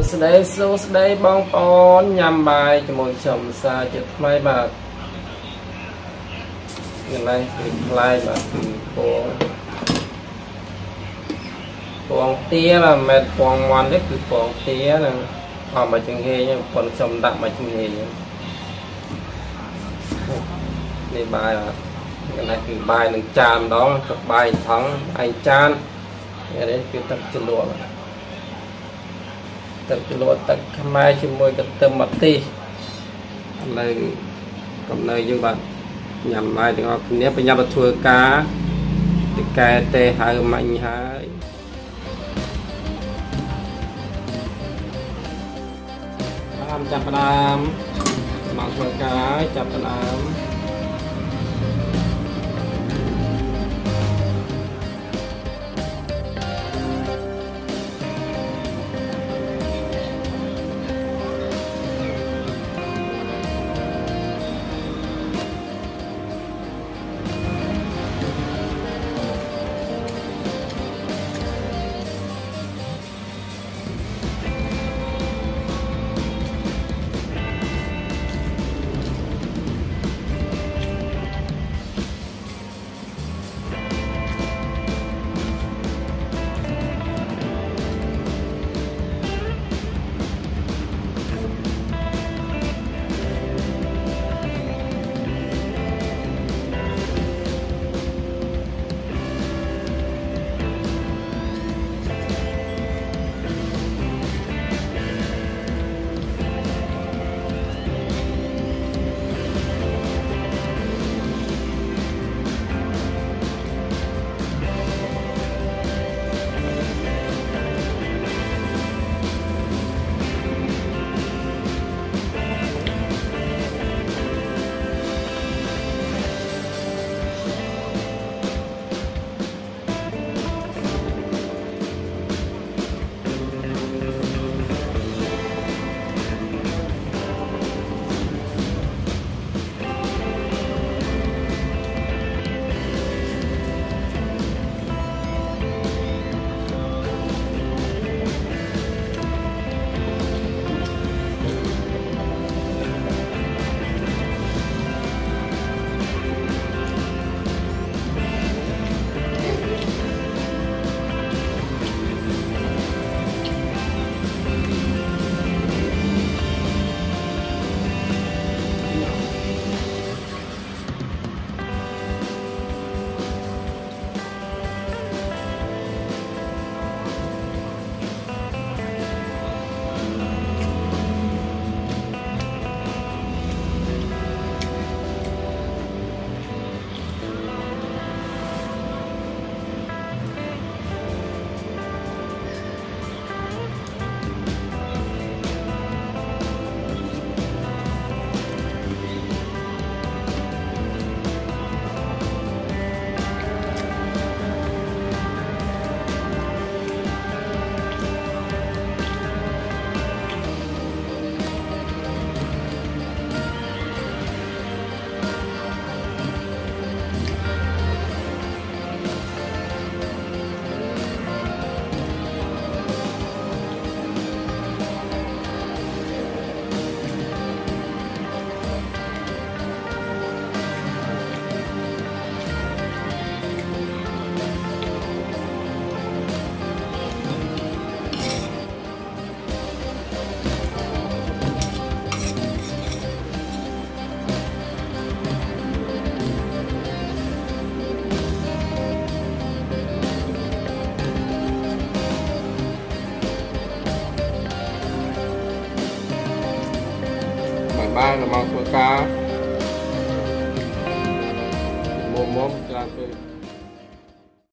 số đây bong bón nhằm bài cho một chồng xa chết may bạc như này lại mà quang tía là mệt quang ngoan đấy cứ quang tía là họ mà chừng hề nhưng còn chồng đặng mà chừng hề đây bài là cái nàyคือbài đừng tràn đó các bài thắng anh chan đấyคือtập chân lụa tập chân lụa tập mai chỉ môi tập tâm mặt ti này cầm nơi như bạn nhằm mai thì họ nếu bây giờ là thua cá thì cái tê hai mạnh hai chặt đam mặc thua cá chặt đam ba là màu cá mồm mồm ra